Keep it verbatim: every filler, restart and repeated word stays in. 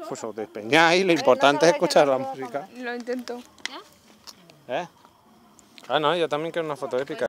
pues os despeñáis, lo importante es escuchar la música. Lo intento. ¿Eh? Ah, no, yo también quiero una foto épica.